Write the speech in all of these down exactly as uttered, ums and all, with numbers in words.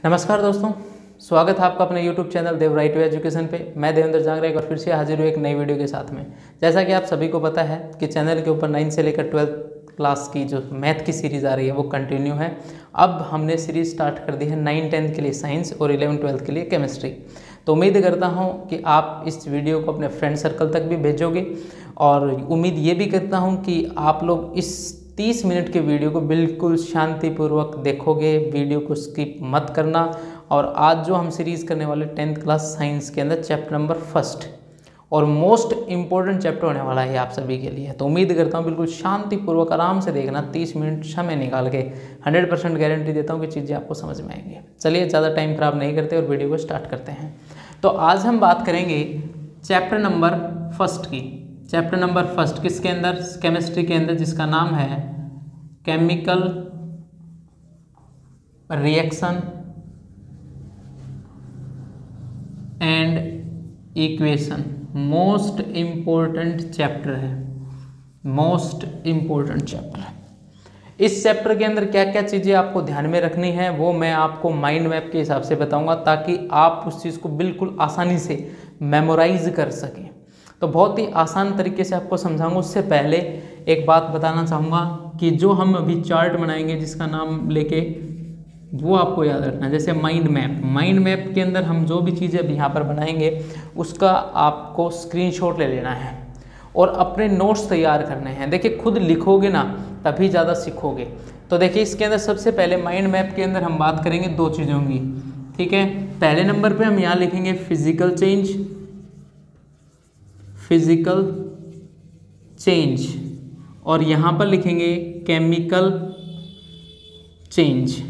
नमस्कार दोस्तों, स्वागत है आपका अपने YouTube channel Dev right way education पे। मैं देवेंद्र जांगरा एक बार फिर से हाजिर हूँ एक नई वीडियो के साथ में। जैसा कि आप सभी को पता है कि चैनल के ऊपर नाइन्थ से लेकर ट्वेल्थ क्लास की जो मैथ की सीरीज़ आ रही है वो कंटिन्यू है। अब हमने सीरीज़ स्टार्ट कर दी है नाइन टेंथ के लिए साइंस और इलेवन ट्वेल्थ के लिए केमिस्ट्री। तो उम्मीद करता हूँ कि आप इस वीडियो को अपने फ्रेंड सर्कल तक भी भेजोगे और उम्मीद ये भी करता हूँ कि आप लोग इस तीस मिनट के वीडियो को बिल्कुल शांतिपूर्वक देखोगे, वीडियो को स्किप मत करना। और आज जो हम सीरीज़ करने वाले टेंथ क्लास साइंस के अंदर चैप्टर नंबर फर्स्ट और मोस्ट इम्पोर्टेंट चैप्टर होने वाला है आप सभी के लिए। तो उम्मीद करता हूँ बिल्कुल शांतिपूर्वक आराम से देखना, तीस मिनट समय निकाल के। हंड्रेड परसेंट गारंटी देता हूँ कि चीज़ें आपको समझ में आएंगी। चलिए ज़्यादा टाइम खराब नहीं करते और वीडियो को स्टार्ट करते हैं। तो आज हम बात करेंगे चैप्टर नंबर फर्स्ट की। चैप्टर नंबर फर्स्ट किसके अंदर? केमिस्ट्री के अंदर, जिसका नाम है chemical reaction and equation. Most important chapter है, मोस्ट इम्पोर्टेंट चैप्टर है। इस चैप्टर के अंदर क्या क्या चीज़ें आपको ध्यान में रखनी है वो मैं आपको माइंड मैप के हिसाब से बताऊंगा, ताकि आप उस चीज़ को बिल्कुल आसानी से मेमोराइज कर सकें। तो बहुत ही आसान तरीके से आपको समझाऊंगा। उससे पहले एक बात बताना चाहूँगा कि जो हम अभी चार्ट बनाएंगे जिसका नाम लेके, वो आपको याद रखना है। जैसे माइंड मैप, माइंड मैप के अंदर हम जो भी चीज़ें अभी यहाँ पर बनाएंगे उसका आपको स्क्रीनशॉट ले लेना है और अपने नोट्स तैयार करने हैं। देखिए, खुद लिखोगे ना तभी ज़्यादा सीखोगे। तो देखिए, इसके अंदर सबसे पहले माइंड मैप के अंदर हम बात करेंगे दो चीज़ों की, ठीक है। पहले नंबर पे हम यहाँ लिखेंगे फिजिकल चेंज, फिजिकल चेंज, और यहाँ पर लिखेंगे केमिकल चेंज।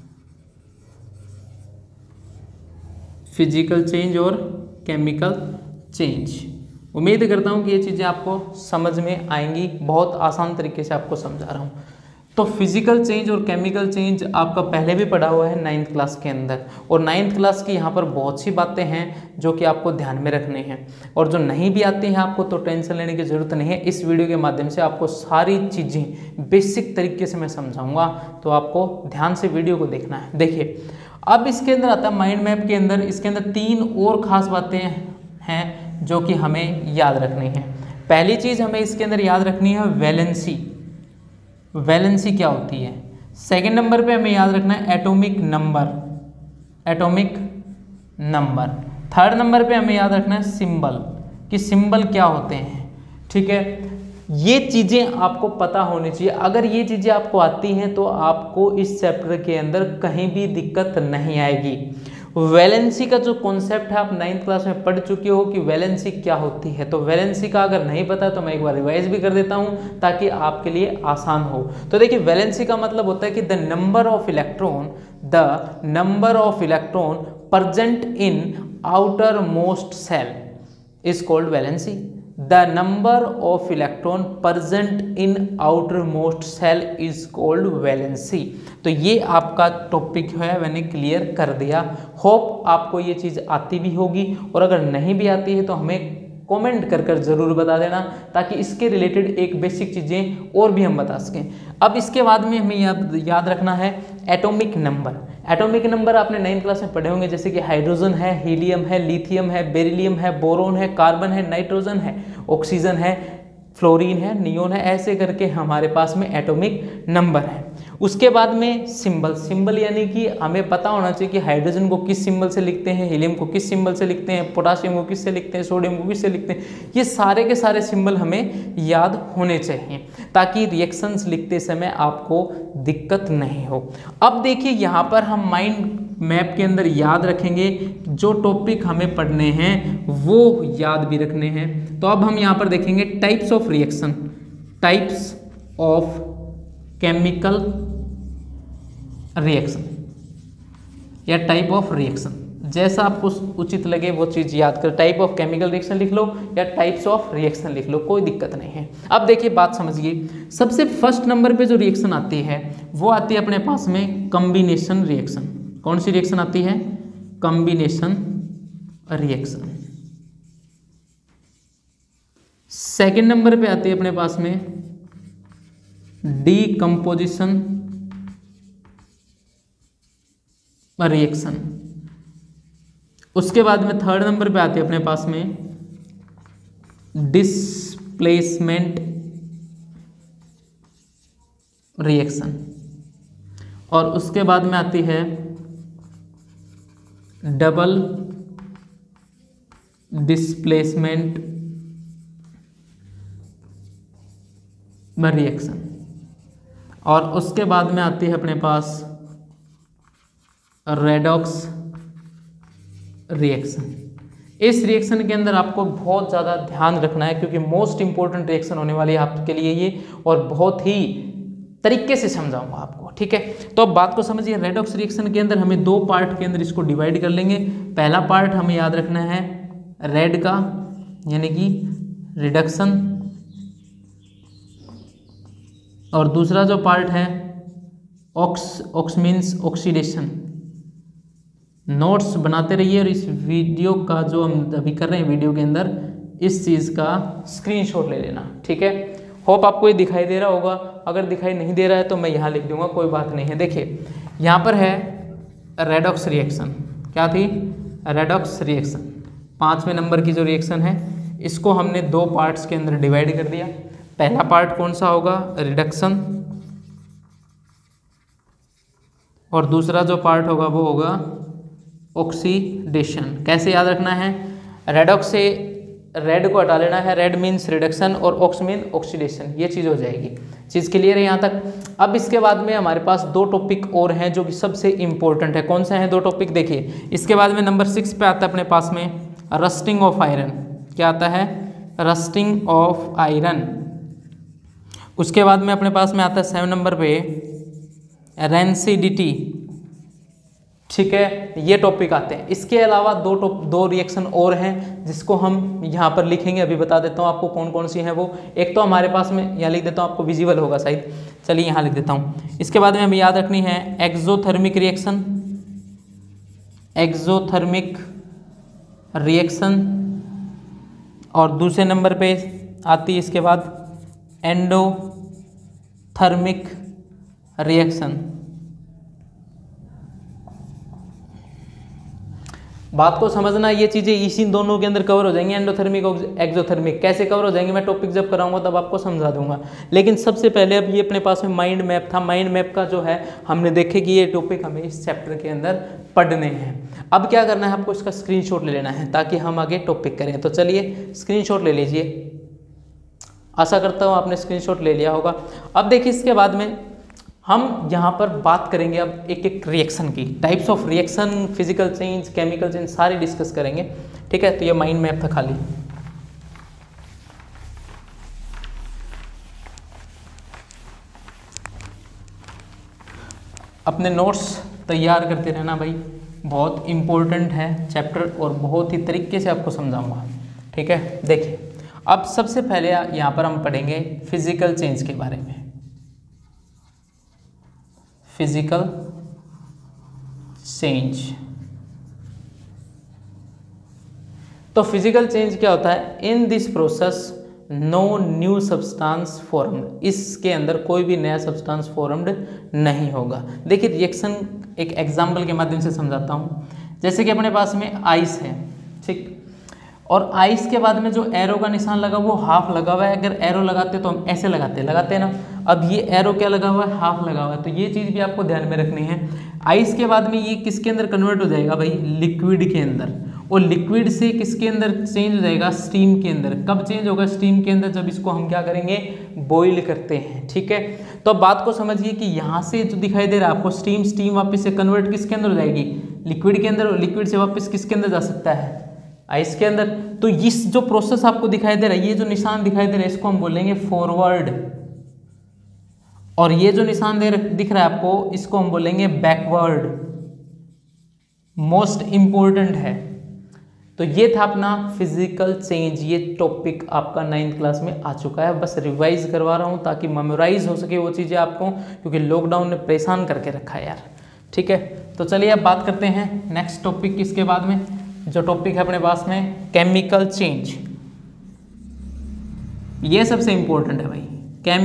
फिजिकल चेंज और केमिकल चेंज। उम्मीद करता हूँ कि ये चीज़ें आपको समझ में आएंगी। बहुत आसान तरीके से आपको समझा रहा हूँ। तो फिजिकल चेंज और केमिकल चेंज आपका पहले भी पढ़ा हुआ है नाइन्थ क्लास के अंदर, और नाइन्थ क्लास की यहाँ पर बहुत सी बातें हैं जो कि आपको ध्यान में रखनी है। और जो नहीं भी आती हैं आपको तो टेंशन लेने की ज़रूरत नहीं है। इस वीडियो के माध्यम से आपको सारी चीज़ें बेसिक तरीके से मैं समझाऊँगा, तो आपको ध्यान से वीडियो को देखना है। देखिए, अब इसके अंदर आता है माइंड मैप के अंदर, इसके अंदर तीन और ख़ास बातें हैं जो कि हमें याद रखनी है। पहली चीज़ हमें इसके अंदर याद रखनी है वैलेंसी। वैलेंसी क्या होती है? सेकंड नंबर पे हमें याद रखना है atomic number, atomic number. Third number पे हमें याद रखना है सिंबल, कि सिंबल क्या होते हैं, ठीक है। ये चीज़ें आपको पता होनी चाहिए। अगर ये चीज़ें आपको आती हैं तो आपको इस चैप्टर के अंदर कहीं भी दिक्कत नहीं आएगी। वैलेंसी का जो कॉन्सेप्ट है आप नाइन्थ क्लास में पढ़ चुके हो कि वैलेंसी क्या होती है। तो वैलेंसी का अगर नहीं पता तो मैं एक बार रिवाइज भी कर देता हूँ ताकि आपके लिए आसान हो। तो देखिए, वैलेंसी का मतलब होता है कि the number of electron, the number of electron present in outermost shell is called valency. The number of electron present in outermost shell is called valency. तो ये आपका टॉपिक है, मैंने क्लियर कर दिया। होप आपको ये चीज़ आती भी होगी, और अगर नहीं भी आती है तो हमें कमेंट कर कर ज़रूर बता देना, ताकि इसके रिलेटेड एक बेसिक चीज़ें और भी हम बता सकें। अब इसके बाद में हमें याद याद रखना है एटॉमिक नंबर। एटॉमिक नंबर आपने नाइन्थ क्लास में पढ़े होंगे, जैसे कि हाइड्रोजन है, हीलियम है, लिथियम है, बेरिलियम है, बोरोन है, कार्बन है, नाइट्रोजन है, ऑक्सीजन है, फ्लोरीन है, नियोन है, ऐसे करके हमारे पास में एटॉमिक नंबर है। उसके बाद में सिंबल। सिंबल यानी कि हमें पता होना चाहिए कि हाइड्रोजन को किस सिंबल से लिखते हैं, हीलियम को किस सिंबल से लिखते हैं, पोटाशियम को किस से लिखते हैं, सोडियम को किस से लिखते हैं। ये सारे के सारे सिंबल हमें याद होने चाहिए ताकि रिएक्शंस लिखते समय आपको दिक्कत नहीं हो। अब देखिए, यहाँ पर हम माइंड मैप के अंदर याद रखेंगे जो टॉपिक हमें पढ़ने हैं वो याद भी रखने हैं। तो अब हम यहाँ पर देखेंगे types of reaction, types of chemical reaction या टाइप ऑफ रिएक्शन, जैसा आपको उचित लगे वो चीज़ याद कर। टाइप ऑफ केमिकल रिएक्शन लिख लो या टाइप्स ऑफ रिएक्शन लिख लो, कोई दिक्कत नहीं है। अब देखिए, बात समझिए। सबसे फर्स्ट नंबर पे जो रिएक्शन आती है वो आती है अपने पास में कॉम्बिनेशन रिएक्शन। कौन सी रिएक्शन आती है? Combination reaction. सेकेंड नंबर पे आती है अपने पास में डीकम्पोजिशन रिएक्शन। उसके बाद में थर्ड नंबर पे आती है अपने पास में डिस्प्लेसमेंट रिएक्शन, और उसके बाद में आती है डबल डिस्प्लेसमेंट रिएक्शन, और उसके बाद में आती है अपने पास रेडॉक्स रिएक्शन। इस रिएक्शन के अंदर आपको बहुत ज़्यादा ध्यान रखना है क्योंकि मोस्ट इंपॉर्टेंट रिएक्शन होने वाली है आपके लिए ये, और बहुत ही तरीके से समझाऊंगा आपको, ठीक है। तो अब बात को समझिए, रेडॉक्स रिएक्शन के अंदर हमें दो पार्ट के अंदर इसको डिवाइड कर लेंगे। पहला पार्ट हमें याद रखना है रेड का, यानी कि रिडक्शन, और दूसरा जो पार्ट है ox ox means oxidation. Notes बनाते रहिए और इस वीडियो का जो हम अभी कर रहे हैं वीडियो के अंदर इस चीज़ का स्क्रीनशॉट ले लेना, ठीक है। होप आपको ये दिखाई दे रहा होगा, अगर दिखाई नहीं दे रहा है तो मैं यहाँ लिख दूंगा, कोई बात नहीं है। देखिए यहाँ पर है रेडॉक्स रिएक्शन, क्या थी रेडॉक्स रिएक्शन, पाँचवें नंबर की जो रिएक्शन है इसको हमने दो पार्ट्स के अंदर डिवाइड कर दिया। पहला पार्ट कौन सा होगा रिडक्शन, और दूसरा जो पार्ट होगा वो होगा ऑक्सीडेशन। कैसे याद रखना है, रेडॉक्स से रेड को हटा लेना है, रेड मीन्स रिडक्शन और ऑक्स मीन ऑक्सीडेशन, ये चीज़ हो जाएगी। चीज़ क्लियर है यहाँ तक। अब इसके बाद में हमारे पास दो टॉपिक और हैं जो कि सबसे इंपॉर्टेंट है। कौन सा है दो टॉपिक, देखिए इसके बाद में नंबर सिक्स पे आता है अपने पास में रस्टिंग ऑफ आयरन। क्या आता है रस्टिंग ऑफ आयरन। उसके बाद में अपने पास में आता है सेवन नंबर पे रेंसिडिटी, ठीक है, ये टॉपिक आते हैं। इसके अलावा दो टॉप दो रिएक्शन और हैं जिसको हम यहाँ पर लिखेंगे, अभी बता देता हूँ आपको कौन कौन सी हैं वो। एक तो हमारे पास में यहाँ लिख देता हूँ, आपको विजिबल होगा शायद, चलिए यहाँ लिख देता हूँ। इसके बाद में हमें याद रखनी है एक्सोथर्मिक रिएक्शन, एक्सोथर्मिक रिएक्शन, और दूसरे नंबर पे आती है इसके बाद एंडोथर्मिक रिएक्शन। बात को समझना, ये चीज़ें इसी दोनों के अंदर कवर हो जाएंगी, एंडोथर्मिक और एक्सोथर्मिक। कैसे कवर हो जाएंगे मैं टॉपिक जब कराऊंगा तब आपको समझा दूंगा। लेकिन सबसे पहले अब ये अपने पास में माइंड मैप था, माइंड मैप का जो है हमने देखे कि ये टॉपिक हमें इस चैप्टर के अंदर पढ़ने हैं। अब क्या करना है, आपको इसका स्क्रीनशॉट ले लेना है ताकि हम आगे टॉपिक करें। तो चलिए स्क्रीनशॉट ले लीजिए, आशा करता हूँ आपने स्क्रीनशॉट ले लिया होगा। अब देखिए इसके बाद में हम यहाँ पर बात करेंगे अब एक एक रिएक्शन की, types of reaction, physical change, chemical change, सारे डिस्कस करेंगे, ठीक है। तो ये माइंड मैप था खाली। अपने नोट्स तैयार करते रहना भाई, बहुत इम्पोर्टेंट है चैप्टर और बहुत ही तरीके से आपको समझाऊंगा, ठीक है। देखिए अब सबसे पहले यहाँ पर हम पढ़ेंगे फिजिकल चेंज के बारे में। फिजिकल चेंज, तो फिजिकल चेंज क्या होता है, in this process no new substance formed, इसके अंदर कोई भी नया सब्सटेंस फॉर्म्ड नहीं होगा। देखिए रिएक्शन एक एग्जांपल के माध्यम से समझाता हूँ। जैसे कि अपने पास में आइस है, ठीक, और आइस के बाद में जो एरो का निशान लगा वो हाफ लगा हुआ है। अगर एरो लगाते तो हम ऐसे लगाते लगाते हैं ना, अब ये एरो क्या लगा हुआ है, हाफ लगा हुआ है। तो ये चीज़ भी आपको ध्यान में रखनी है। आइस के बाद में ये किसके अंदर कन्वर्ट हो जाएगा भाई, लिक्विड के अंदर, और लिक्विड से किसके अंदर चेंज हो जाएगा, स्टीम के अंदर। कब चेंज होगा स्टीम के अंदर, जब इसको हम क्या करेंगे, बॉईल करते हैं, ठीक है। तो अब बात को समझिए कि यहाँ से जो दिखाई दे रहा है आपको स्टीम, स्टीम वापस से कन्वर्ट किसके अंदर हो जाएगी, लिक्विड के अंदर, और लिक्विड से वापस किसके अंदर जा सकता है, आइस के अंदर। तो इस जो प्रोसेस आपको दिखाई दे रहा है, ये जो निशान दिखाई दे रहा है, इसको हम बोलेंगे फॉरवर्ड, और ये जो निशान दे दिख रहा है आपको, इसको हम बोलेंगे बैकवर्ड। मोस्ट इंपॉर्टेंट है। तो ये था अपना फिजिकल चेंज, ये टॉपिक आपका नाइन्थ क्लास में आ चुका है। बस रिवाइज करवा रहा हूँ ताकि मेमोराइज हो सके वो चीज़ें आपको, क्योंकि लॉकडाउन ने परेशान करके रखा है यार, ठीक है। तो चलिए अब बात करते हैं नेक्स्ट टॉपिक। इसके बाद में जो टॉपिक है अपने पास में केमिकल चेंज, ये सबसे इंपॉर्टेंट है भाई,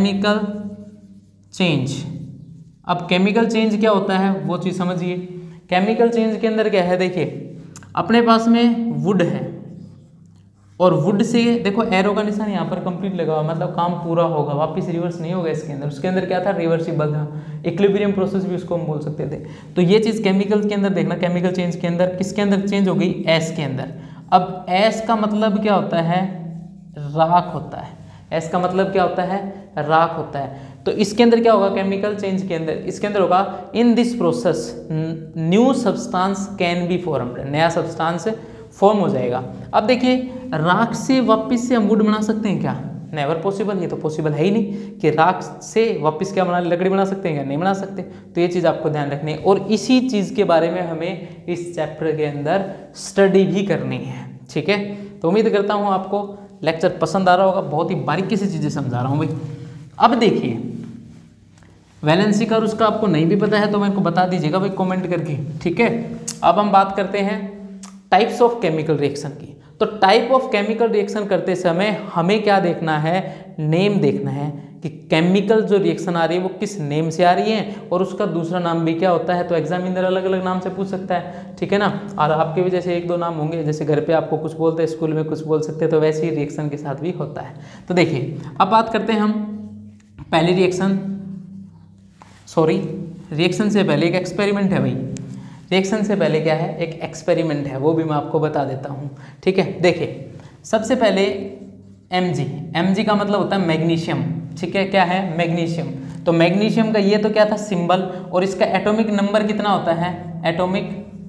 केमिकल चेंज। अब केमिकल चेंज क्या होता है वो चीज़ समझिए। केमिकल चेंज के अंदर क्या है, देखिए अपने पास में वुड है और वुड से देखो एरो का निशान यहाँ पर कंप्लीट लगा हुआ, मतलब काम पूरा होगा, वापस रिवर्स नहीं होगा इसके अंदर। उसके अंदर क्या था, रिवर्सिबल था, इक्विलिब्रियम प्रोसेस भी उसको हम बोल सकते थे। तो ये चीज़ केमिकल के अंदर देखना, केमिकल चेंज के अंदर किसके अंदर चेंज हो गई, एस के अंदर। अब एस का मतलब क्या होता है, राख होता है। एस का मतलब क्या होता है, राख होता है। तो इसके अंदर क्या होगा, केमिकल चेंज के अंदर इसके अंदर होगा, in this process new substance can be formed, नया सब्सटेंस फॉर्म हो जाएगा। अब देखिए राख से वापस से हम वुड बना सकते हैं क्या, नेवर पॉसिबल, ये तो पॉसिबल है ही नहीं कि राख से वापस क्या बना, लकड़ी बना सकते हैं क्या, नहीं बना सकते। तो ये चीज़ आपको ध्यान रखनी है और इसी चीज़ के बारे में हमें इस चैप्टर के अंदर स्टडी भी करनी है, ठीक है। तो उम्मीद करता हूँ आपको लेक्चर पसंद आ रहा होगा, बहुत ही बारीकी से चीज़ें समझा रहा हूँ भाई। अब देखिए वैलेंसी का और उसका आपको नहीं भी पता है तो मेरे को बता दीजिएगा भाई कमेंट करके, ठीक है। अब हम बात करते हैं टाइप्स ऑफ केमिकल रिएक्शन की। तो टाइप ऑफ केमिकल रिएक्शन करते समय हमें क्या देखना है, नेम देखना है कि केमिकल जो रिएक्शन आ रही है वो किस नेम से आ रही है और उसका दूसरा नाम भी क्या होता है। तो एग्जामिनर अलग अलग नाम से पूछ सकता है, ठीक है ना। और आपके भी जैसे एक दो नाम होंगे, जैसे घर पे आपको कुछ बोलते हैं, स्कूल में कुछ बोल सकते हैं, तो वैसे ही रिएक्शन के साथ भी होता है। तो देखिए अब बात करते हैं हम पहली रिएक्शन, सॉरी रिएक्शन से पहले एक एक्सपेरिमेंट है भाई। रिएक्शन से पहले क्या है, एक एक्सपेरिमेंट है, वो भी मैं आपको बता देता हूँ, ठीक है। देखिए सबसे पहले Mg, Mg का मतलब होता है मैग्नीशियम, ठीक है। क्या है, मैग्नीशियम। तो मैग्नीशियम का ये तो क्या था, सिंबल, और इसका एटॉमिक नंबर कितना होता है, एटॉमिक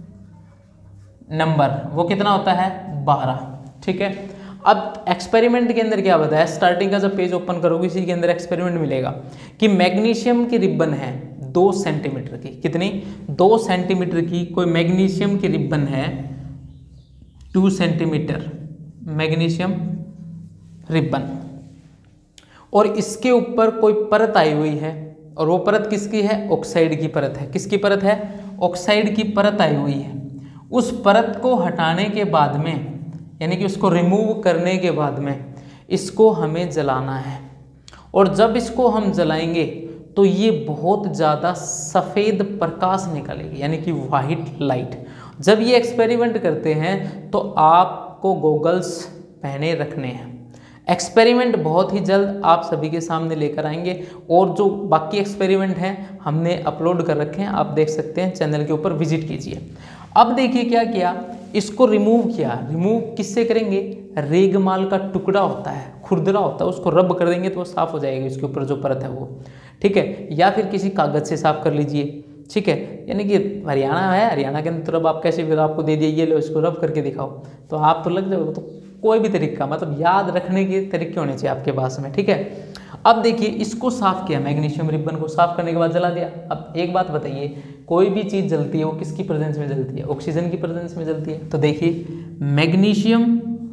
नंबर वो कितना होता है, बारह, ठीक है। अब एक्सपेरिमेंट के अंदर क्या बताया, स्टार्टिंग का जब पेज ओपन करोगे इसी के अंदर एक्सपेरिमेंट मिलेगा कि मैग्नीशियम की रिबन है दो सेंटीमीटर की, कितनी, दो सेंटीमीटर की कोई मैग्नीशियम की रिबन है, टू सेंटीमीटर मैग्नीशियम रिबन, और इसके ऊपर कोई परत आई हुई है, और वो परत किसकी है, ऑक्साइड की परत है। किसकी परत है, ऑक्साइड की परत आई हुई है। उस परत को हटाने के बाद में, यानी कि उसको रिमूव करने के बाद में इसको हमें जलाना है, और जब इसको हम जलाएंगे तो ये बहुत ज़्यादा सफ़ेद प्रकाश निकलेगी, यानी कि वाइट लाइट। जब ये एक्सपेरिमेंट करते हैं तो आपको गॉगल्स पहने रखने हैं। एक्सपेरिमेंट बहुत ही जल्द आप सभी के सामने लेकर आएंगे, और जो बाकी एक्सपेरिमेंट हैं हमने अपलोड कर रखे हैं, आप देख सकते हैं, चैनल के ऊपर विजिट कीजिए। अब देखिए क्या किया, इसको रिमूव किया। रिमूव किससे करेंगे, रेगमाल का टुकड़ा होता है, खुरदरा होता है, उसको रब कर देंगे तो वो साफ़ हो जाएगी, इसके ऊपर जो परत है वो, ठीक है। या फिर किसी कागज़ से साफ़ कर लीजिए, ठीक है। यानी कि हरियाणा है, हरियाणा के अंदर तो रब आप कैसे, फिर आपको दे दिए ये लो इसको रब करके दिखाओ, तो आप तो लग जाओगे। तो कोई भी तरीका, मतलब याद रखने के तरीके होने चाहिए आपके पास में, ठीक है। अब देखिए इसको साफ़ किया, मैग्नीशियम रिबन को साफ़ करने के बाद जला दिया। अब एक बात बताइए, कोई भी चीज़ जलती है वो किसकी प्रेजेंस में जलती है, ऑक्सीजन की प्रेजेंस में जलती है। तो देखिए मैग्नीशियम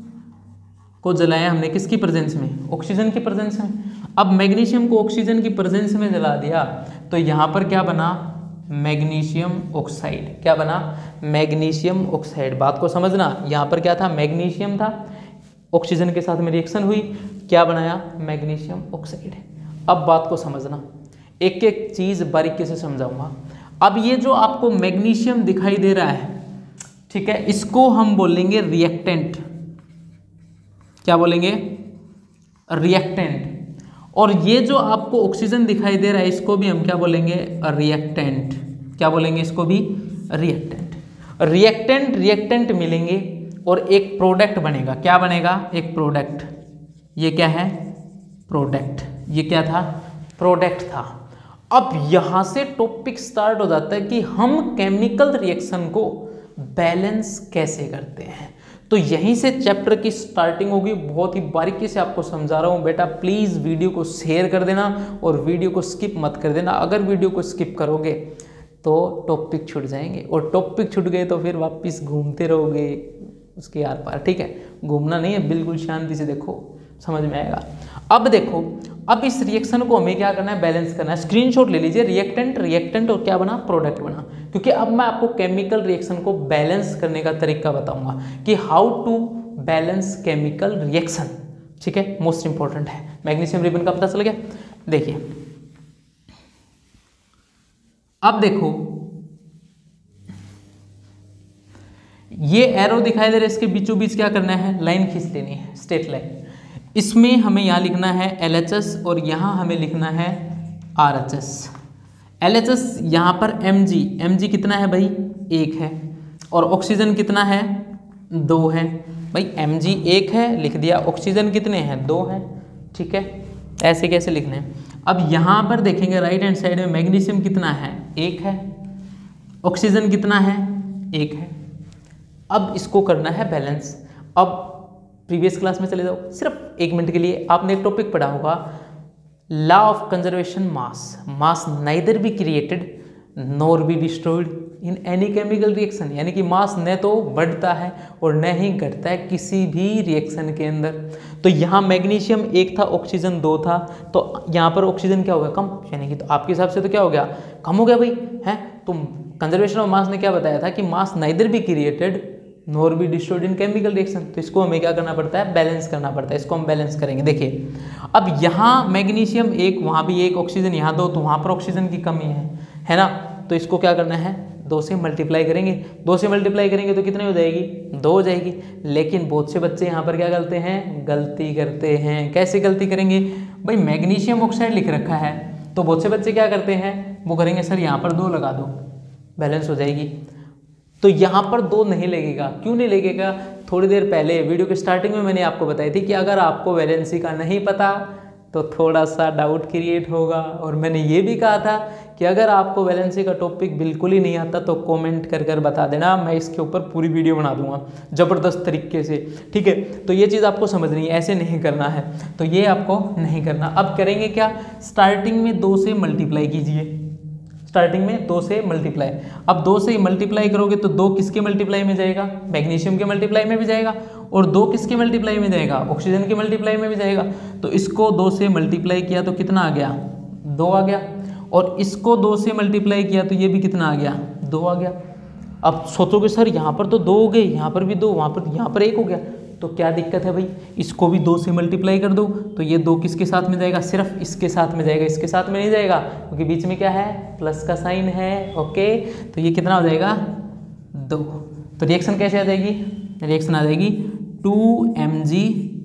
को जलाया हमने किसकी प्रेजेंस में, ऑक्सीजन की प्रेजेंस में। अब मैग्नीशियम को ऑक्सीजन की प्रेजेंस में जला दिया तो यहाँ पर क्या बना, मैग्नीशियम ऑक्साइड। क्या बना, मैग्नीशियम ऑक्साइड। बात को समझना, यहाँ पर क्या था, मैग्नीशियम था, ऑक्सीजन के साथ में रिएक्शन हुई, क्या बनाया, मैग्नीशियम ऑक्साइड। अब बात को समझना, एक एक चीज़ बारीकी से समझाऊंगा। अब ये जो आपको मैग्नीशियम दिखाई दे रहा है, ठीक है, इसको हम बोलेंगे रिएक्टेंट। क्या बोलेंगे, रिएक्टेंट। और ये जो आपको ऑक्सीजन दिखाई दे रहा है इसको भी हम क्या बोलेंगे, रिएक्टेंट। क्या बोलेंगे, इसको भी रिएक्टेंट। रिएक्टेंट रिएक्टेंट मिलेंगे और एक प्रोडक्ट बनेगा। क्या बनेगा, एक प्रोडक्ट। ये क्या है, प्रोडक्ट। ये क्या था, प्रोडक्ट था। अब यहाँ से टॉपिक स्टार्ट हो जाता है कि हम केमिकल रिएक्शन को बैलेंस कैसे करते हैं। तो यहीं से चैप्टर की स्टार्टिंग होगी। बहुत ही बारीकी से आपको समझा रहा हूँ बेटा, प्लीज़ वीडियो को शेयर कर देना और वीडियो को स्किप मत कर देना। अगर वीडियो को स्किप करोगे तो टॉपिक छूट जाएंगे, और टॉपिक छूट गए तो फिर वापस घूमते रहोगे उसके आर पार, ठीक है। घूमना नहीं है, बिल्कुल शांति से देखो, समझ में आएगा। अब देखो, अब इस रिएक्शन को हमें क्या करना है, बैलेंस करना है। स्क्रीनशॉट ले लीजिए, रिएक्टेंट रिएक्टेंट और क्या बना, प्रोडक्ट बना। क्योंकि अब मैं आपको केमिकल रिएक्शन को बैलेंस करने का तरीका बताऊंगा कि how to balance chemical reaction, ठीक है, मोस्ट इंपॉर्टेंट है। मैग्नीशियम रिबन का पता चल गया। देखिए अब देखो ये एरो दिखाई दे रहा है, इसके बीचों बीच क्या करना है, लाइन खींच लेनी है, स्ट्रेट लाइन। इसमें हमें यहाँ लिखना है एल एच एस और यहाँ हमें लिखना है R H S. L H S यहाँ पर एम जी, एम जी कितना है भाई, एक है, और ऑक्सीजन कितना है, दो है। भाई एम जी एक है लिख दिया, ऑक्सीजन कितने हैं, दो हैं, ठीक है। ऐसे कैसे लिखने हैं। अब यहाँ पर देखेंगे राइट हैंड साइड में मैग्नीशियम कितना है, एक है, ऑक्सीजन कितना है, एक है। अब इसको करना है बैलेंस। अब प्रीवियस क्लास में चले जाओ, सिर्फ एक मिनट के लिए, आपने एक टॉपिक पढ़ा होगा, law of conservation mass. Mass neither be created nor be destroyed in any chemical reaction, यानी कि मास न तो बढ़ता है और न ही घटता है किसी भी रिएक्शन के अंदर। तो यहाँ मैग्नीशियम एक था, ऑक्सीजन दो था, तो यहाँ पर ऑक्सीजन क्या हो गया, कम, यानी कि तो आपके हिसाब से तो क्या हो गया, कम हो गया भाई, है। तो कंजर्वेशन ऑफ मास ने क्या बताया था कि mass neither be created nor be destroyed in chemical reaction. तो इसको हमें क्या करना पड़ता है, बैलेंस करना पड़ता है। इसको हम बैलेंस करेंगे। देखिए अब यहाँ मैग्नीशियम एक, वहाँ भी एक, ऑक्सीजन यहाँ दो, तो वहाँ पर ऑक्सीजन की कमी है, है ना। तो इसको क्या करना है, दो से मल्टीप्लाई करेंगे। दो से मल्टीप्लाई करेंगे तो कितने हो जाएगी, दो हो जाएगी। लेकिन बहुत से बच्चे यहाँ पर क्या करते हैं, गलती करते हैं। कैसे गलती करेंगे भाई, मैग्नीशियम ऑक्साइड लिख रखा है, तो बहुत से बच्चे क्या करते हैं, वो करेंगे सर यहाँ पर दो लगा दो, बैलेंस हो जाएगी। तो यहाँ पर दो नहीं लगेगा। क्यों नहीं लगेगा, थोड़ी देर पहले वीडियो के स्टार्टिंग में मैंने आपको बताई थी कि अगर आपको वैलेंसी का नहीं पता तो थोड़ा सा डाउट क्रिएट होगा। और मैंने ये भी कहा था कि अगर आपको वैलेंसी का टॉपिक बिल्कुल ही नहीं आता तो कमेंट कर कर बता देना, मैं इसके ऊपर पूरी वीडियो बना दूंगा ज़बरदस्त तरीके से, ठीक है। तो ये चीज़ आपको समझनी है, ऐसे नहीं करना है, तो ये आपको नहीं करना। अब करेंगे क्या, स्टार्टिंग में दो से मल्टीप्लाई कीजिए, स्टार्टिंग में दो से मल्टीप्लाई। अब दो से मल्टीप्लाई करोगे तो दो किसके मल्टीप्लाई में जाएगा, मैग्नीशियम के मल्टीप्लाई में भी जाएगा, और दो किसके मल्टीप्लाई में जाएगा, ऑक्सीजन के मल्टीप्लाई में भी जाएगा। तो इसको दो से मल्टीप्लाई किया तो कितना आ गया, दो आ गया, और इसको दो से मल्टीप्लाई किया तो ये भी कितना आ गया, दो आ गया। अब सोचोगे सर यहाँ पर तो दो हो गए, यहाँ पर भी दो, वहाँ पर यहाँ पर एक हो गया, तो क्या दिक्कत है भाई, इसको भी दो से मल्टीप्लाई कर दो। तो ये दो किसके साथ में जाएगा, सिर्फ इसके साथ में जाएगा, इसके साथ में नहीं जाएगा, क्योंकि बीच में क्या है, प्लस का साइन है, ओके। तो ये कितना हो जाएगा, दो। तो रिएक्शन कैसे आ जाएगी, रिएक्शन आ जाएगी two M G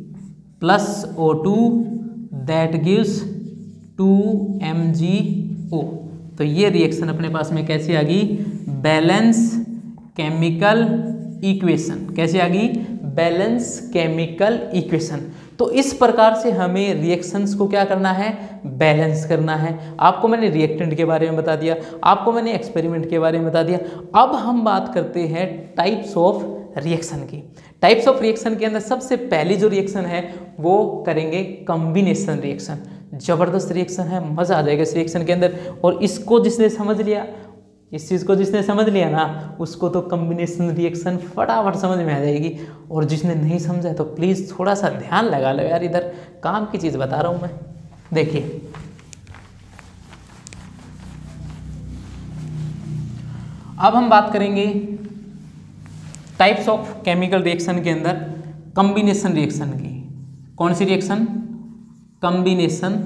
plus O two that gives two M G O. तो ये रिएक्शन अपने पास में कैसे आ गई, बैलेंस केमिकल इक्वेशन। कैसे आ गई, बैलेंस केमिकल इक्वेशन। तो इस प्रकार से हमें रिएक्शंस को क्या करना है, बैलेंस करना है। आपको मैंने रिएक्टेंट के बारे में बता दिया, आपको मैंने एक्सपेरिमेंट के बारे में बता दिया। अब हम बात करते हैं टाइप्स ऑफ रिएक्शन की। टाइप्स ऑफ रिएक्शन के अंदर सबसे पहली जो रिएक्शन है वो करेंगे कॉम्बिनेशन रिएक्शन। जबरदस्त रिएक्शन है, मजा आ जाएगा इस रिएक्शन के अंदर। और इसको जिसने समझ लिया, इस चीज़ को जिसने समझ लिया ना, उसको तो कॉम्बिनेशन रिएक्शन फटाफट समझ में आ जाएगी। और जिसने नहीं समझा तो प्लीज़ थोड़ा सा ध्यान लगा लो यार, इधर काम की चीज़ बता रहा हूँ मैं। देखिए अब हम बात करेंगे टाइप्स ऑफ केमिकल रिएक्शन के अंदर कॉम्बिनेशन रिएक्शन की। कौन सी रिएक्शन, कॉम्बिनेशन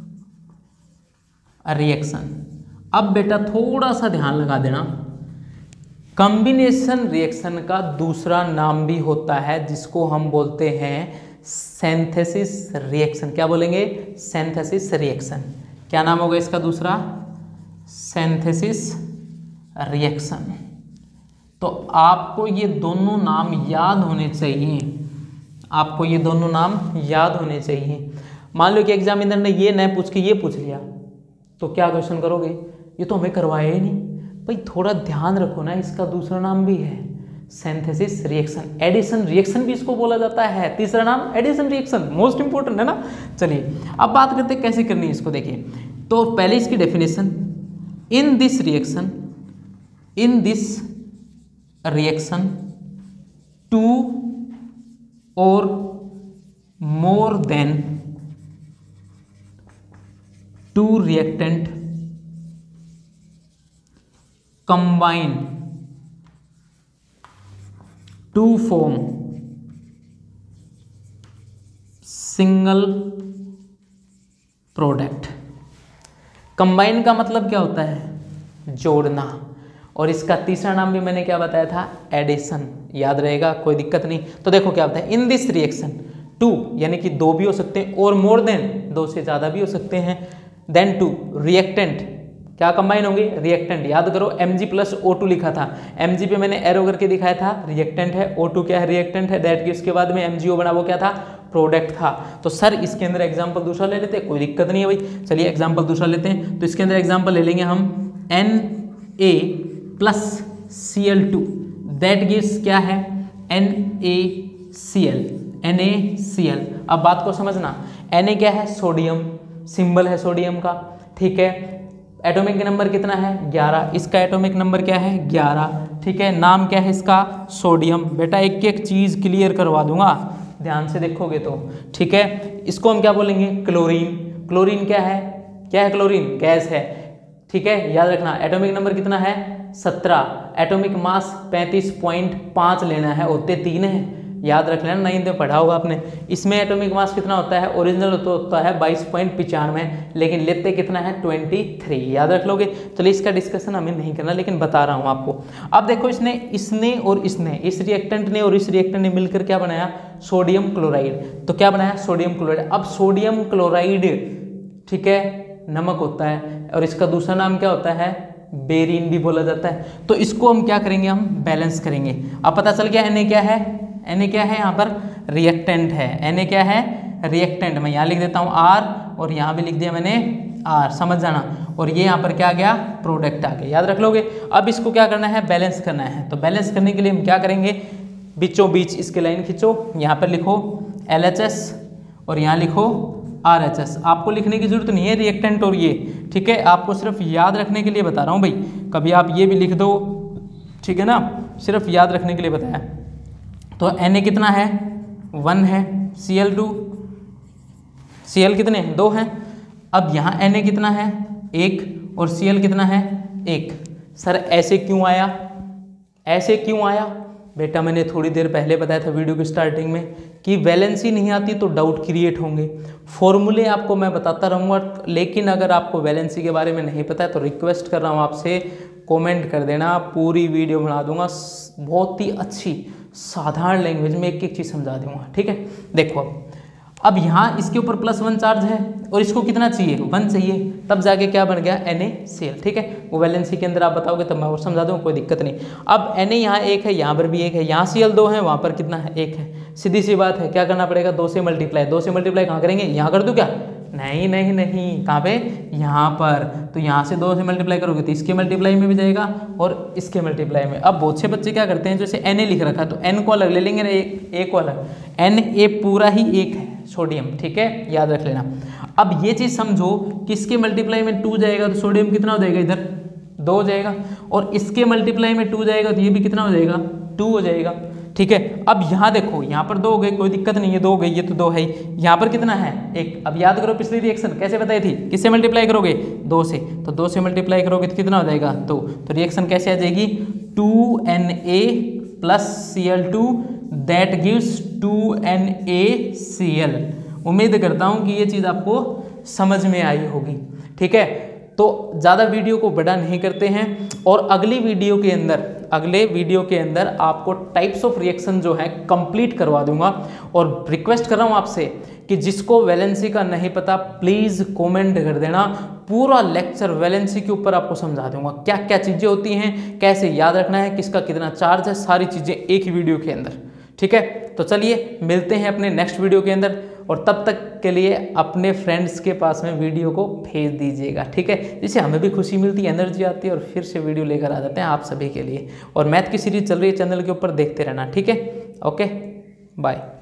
रिएक्शन। अब बेटा थोड़ा सा ध्यान लगा देना, कॉम्बिनेशन रिएक्शन का दूसरा नाम भी होता है जिसको हम बोलते हैं सिंथेसिस रिएक्शन। क्या बोलेंगे, सिंथेसिस रिएक्शन। क्या नाम होगा इसका दूसरा, सिंथेसिस रिएक्शन। तो आपको ये दोनों नाम याद होने चाहिए, आपको ये दोनों नाम याद होने चाहिए। मान लो कि एग्जामिनर ने ये न पूछ के ये पूछ लिया तो क्या क्वेश्चन करोगे, ये तो हमें करवाया ही नहीं। भाई थोड़ा ध्यान रखो ना, इसका दूसरा नाम भी है सिंथेसिस रिएक्शन। एडिशन रिएक्शन भी इसको बोला जाता है, तीसरा नाम एडिशन रिएक्शन, मोस्ट इंपोर्टेंट है ना। चलिए अब बात करते हैं कैसे करनी है इसको। देखिए तो पहले इसकी definition, in this reaction, in this reaction two और more than two reactant combine to form single product। Combine का मतलब क्या होता है, जोड़ना। और इसका तीसरा नाम भी मैंने क्या बताया था, एडिशन, याद रहेगा, कोई दिक्कत नहीं। तो देखो क्या होता है, इन दिस रिएक्शन टू यानी कि दो भी हो सकते हैं और मोर देन दो से ज़्यादा भी हो सकते हैं, देन टू रिएक्टेंट क्या कंबाइन होंगे, रिएक्टेंट। याद करो Mg प्लस ओ टू लिखा था, Mg पे मैंने एरो करके दिखाया था रिएक्टेंट है, O टू क्या है, रिएक्टेंट है, दैट की उसके बाद में एम जी ओ बना वो क्या था, प्रोडक्ट था। तो सर इसके अंदर एग्जांपल दूसरा ले लेते हैं, कोई दिक्कत नहीं है भाई, चलिए एग्जांपल दूसरा लेते हैं। तो इसके अंदर एग्जांपल ले लेंगे हम N A plus C L two, that gives क्या है, N A C L, N A C L. अब बात को समझना, Na क्या है, सोडियम, सिंबल है सोडियम का, ठीक है। एटॉमिक नंबर कितना है, ग्यारह, इसका एटॉमिक नंबर क्या है, ग्यारह, ठीक है। नाम क्या है इसका, सोडियम। बेटा एक एक चीज़ क्लियर करवा दूंगा, ध्यान से देखोगे तो, ठीक है। इसको हम क्या बोलेंगे, क्लोरीन। क्लोरीन क्या है, क्या है, क्लोरीन गैस है, ठीक है। याद रखना एटॉमिक नंबर कितना है, सत्रह, एटॉमिक मास पैंतीस पॉइंट पाँच लेना है, होते तीन है, याद रख लेना, नाइन्थ में पढ़ा होगा आपने। इसमें एटॉमिक मास कितना होता है, ओरिजिनल तो होता है बाईस पॉइंट पचानवे, लेकिन लेते कितना है, तेईस, याद रख लोगे। चलिए इसका डिस्कशन हमें नहीं करना, लेकिन बता रहा हूँ आपको। अब देखो इसने इसने और इसने इस रिएक्टेंट ने और इस रिएक्टेंट ने मिलकर क्या बनाया, सोडियम क्लोराइड। तो क्या बनाया, सोडियम क्लोराइड। अब सोडियम क्लोराइड, ठीक है, नमक होता है, और इसका दूसरा नाम क्या होता है, बेरिन भी बोला जाता है। तो इसको हम क्या करेंगे, हम बैलेंस करेंगे। अब पता चल गया Na क्या है, Na क्या है, यहाँ पर रिएक्टेंट है, Na क्या है, रिएक्टेंट। मैं यहाँ लिख देता हूँ R, और यहाँ भी लिख दिया मैंने R, समझ जाना। और ये यहाँ पर क्या आ गया, प्रोडक्ट आ गया, याद रख लोगे। अब इसको क्या करना है, बैलेंस करना है। तो बैलेंस करने के लिए हम क्या करेंगे, बीचों बीच इसके लाइन खींचो, यहाँ पर लिखो एल एच एस और यहाँ लिखो आर एच एस। आपको लिखने की जरूरत नहीं है रिएक्टेंट और ये, ठीक है, आपको सिर्फ याद रखने के लिए बता रहा हूँ भाई। कभी आप ये भी लिख दो, ठीक है ना, सिर्फ याद रखने के लिए बताया। तो Na कितना है, वन है, C L two, C L कितने, दो हैं। अब यहाँ Na कितना है, एक, और Cl कितना है, एक। सर ऐसे क्यों आया, ऐसे क्यों आया बेटा, मैंने थोड़ी देर पहले बताया था वीडियो की स्टार्टिंग में कि वैलेंसी नहीं आती तो डाउट क्रिएट होंगे। फॉर्मूले आपको मैं बताता रहूँगा, लेकिन अगर आपको वैलेंसी के बारे में नहीं पता है तो रिक्वेस्ट कर रहा हूँ आपसे, कमेंट कर देना, पूरी वीडियो बना दूंगा, बहुत ही अच्छी साधारण लैंग्वेज में एक एक चीज़ समझा दूंगा, ठीक है। देखो अब अब यहाँ इसके ऊपर प्लस वन चार्ज है और इसको कितना चाहिए, वन चाहिए, तब जाके क्या बन गया, NaCl, ठीक है। वो वैलेंसी के अंदर आप बताओगे तब मैं और समझा दूँ, कोई दिक्कत नहीं। अब Na यहाँ एक है, यहाँ पर भी एक है, यहाँ Cl दो है, वहाँ पर कितना है, एक है। सीधी सी बात है, क्या करना पड़ेगा, दो से मल्टीप्लाई। दो से मल्टीप्लाई कहाँ करेंगे, यहाँ कर दूँ क्या, नहीं नहीं नहीं, कहाँ पे, यहाँ पर। तो यहाँ से दो से मल्टीप्लाई करोगे तो इसके मल्टीप्लाई में भी जाएगा और इसके मल्टीप्लाई में। अब बहुत से बच्चे क्या करते हैं, जैसे Na लिख रखा है तो N को अलग ले लेंगे ना, एक एक को अलग, Na पूरा ही एक है सोडियम, ठीक है, याद रख लेना। अब ये चीज़ समझो कि इसके मल्टीप्लाई में टू जाएगा तो सोडियम कितना हो जाएगा, इधर दो हो जाएगा, और इसके मल्टीप्लाई में टू जाएगा तो ये भी कितना हो जाएगा, टू हो जाएगा, ठीक है। अब यहाँ देखो, यहाँ पर दो हो गए, कोई दिक्कत नहीं है, दो हो गई, ये तो दो है, यहाँ पर कितना है, एक। अब याद करो पिछली रिएक्शन कैसे बताई थी, किससे मल्टीप्लाई करोगे, दो से, तो दो से मल्टीप्लाई करोगे तो कितना हो जाएगा, दो। तो रिएक्शन कैसे आ जाएगी, two N A plus C L two, that gives two N A C L. उम्मीद करता हूँ कि ये चीज़ आपको समझ में आई होगी, ठीक है। तो ज़्यादा वीडियो को बड़ा नहीं करते हैं, और अगली वीडियो के अंदर अगले वीडियो के अंदर आपको टाइप्स ऑफ रिएक्शन जो है कंप्लीट करवा दूंगा। और रिक्वेस्ट कर रहा हूँ आपसे कि जिसको वैलेंसी का नहीं पता प्लीज़ कमेंट कर देना, पूरा लेक्चर वैलेंसी के ऊपर आपको समझा दूंगा, क्या क्या चीज़ें होती हैं, कैसे याद रखना है, किसका कितना चार्ज है, सारी चीज़ें एक ही वीडियो के अंदर, ठीक है। तो चलिए मिलते हैं अपने नेक्स्ट वीडियो के अंदर, और तब तक के लिए अपने फ्रेंड्स के पास में वीडियो को भेज दीजिएगा, ठीक है, जिससे हमें भी खुशी मिलती है, एनर्जी आती है, और फिर से वीडियो लेकर आ जाते हैं आप सभी के लिए। और मैथ की सीरीज चल रही है चैनल के ऊपर, देखते रहना, ठीक है। Okay, bye.